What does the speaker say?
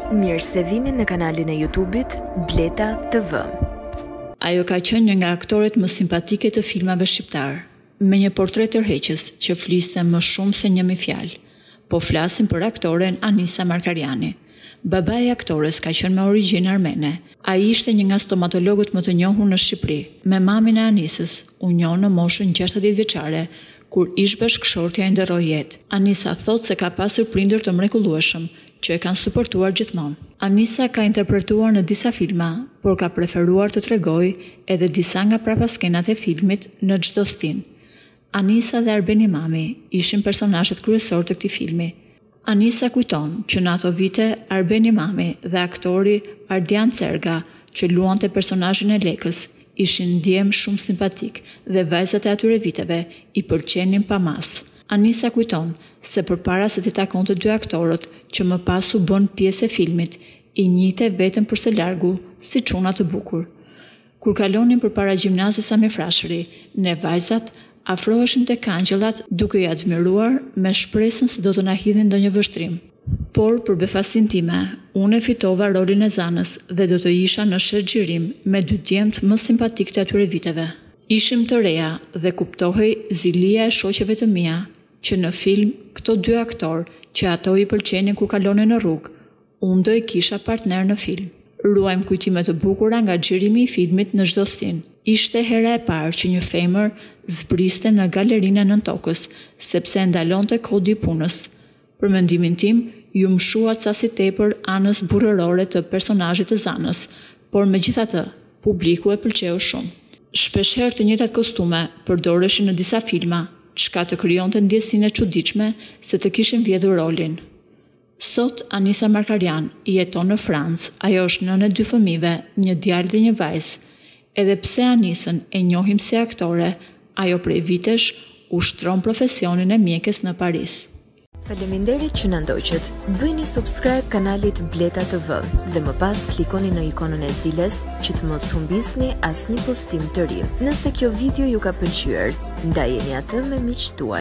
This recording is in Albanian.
Mirë se vini në kanalin e YouTube-it Bleta TV. Ajo ka qenë një nga aktoret më simpatike të filmave shqiptar, me një portret tërheqës që fliste më shumë se 1000 fjalë. Po flasim për aktoren Anisa Markariani. Babai i aktores ka qenë me origjinë armene. Ai ishte një nga stomatologët më të njohur në Shqipëri. Me mamin e Anisës u njoh në moshën 60 vjeçare, kur ish bashkëshortja i nderoi jetë. Anisa thot se ka pasur prindër të mrekullueshëm që e kanë suportuar gjithmonë. Anisa ka interpretuar në disa filma, por ka preferuar të tregojë edhe disa nga prapaskenat e filmit në çdo stin. Anisa dhe Arben Imami ishin personazhet kryesorë të këtij filmi. Anisa kujton që në ato vite Arben Imami dhe aktori Ardian Cerga, që luante personazhin e Lekës, ishin ndjem shumë simpatik dhe vajzat e atyre viteve i pëlqenin pa mas. Anisa kujton se përpara se t'i takonte dy aktorët që më pas u bën pjesë e filmit, i njihte vetëm për së largu si çuna të bukur. Kur kalonin përpara gjimnazit Sami Frashëri, ne vajzat afroheshim tek angjëllat duke i admiruar me shpresën se do të na hidhin ndonjë vështrim. Por për befasin time, unë fitova rolin e Zanës dhe do të isha në shërgjirim me dy djemt më simpatik të atyre viteve. Ishim të reja dhe kuptohej zilia e shoqeve të mia, që në film këto dy aktor që ato i pëlqenin kur kalonin në rrugë, unë do i kisha partner në film. Ruajmë kujtime të bukura nga xhirimi i filmit në çdo stin. Ishte hera e parë që një femër zbriste në galerinë e Nën Tokës, sepse ndalonte kodi i punës. Për mendimin tim, ju mshua ca si tepër anës burrërore të personazhit të Zanës, por megjithatë, publiku e pëlqeu shumë. Shpeshherë të njëjtat kostume përdoreshin në disa filma, çka të krijonte ndjesinë e çuditshme se të kishin vjedhur rolin. Sot Anisa Markarian i jeton në Francë, ajo është nënë e 2 fëmijëve, një djalë dhe një vajzë. Edhe pse Anisën e njohim si aktore, ajo prej vitesh ushtron profesionin e mjekes në Paris. Faleminderit që na ndoqët. Bëjni subscribe kanalit Bleta TV dhe më pas klikoni në ikonën e zilës që të mos humbisni asnjë postim të ri. Nëse kjo video ju ka pëlqyer, ndajeni atë me miqtë tuaj.